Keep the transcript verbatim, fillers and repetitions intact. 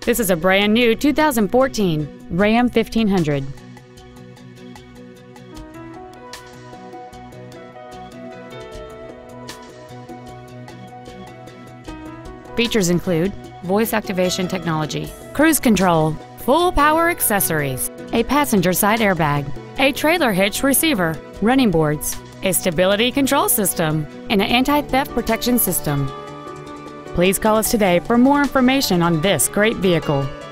This is a brand new two thousand fourteen Ram fifteen hundred. Features include voice activation technology, cruise control, full power accessories, a passenger side airbag, a trailer hitch receiver, running boards, a stability control system, and an anti-theft protection system. Please call us today for more information on this great vehicle.